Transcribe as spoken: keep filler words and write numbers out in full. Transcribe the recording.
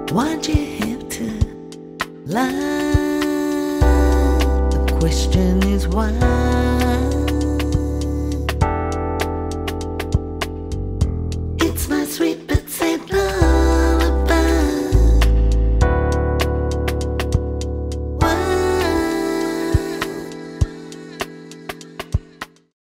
Why'd you have to lie? The question is why?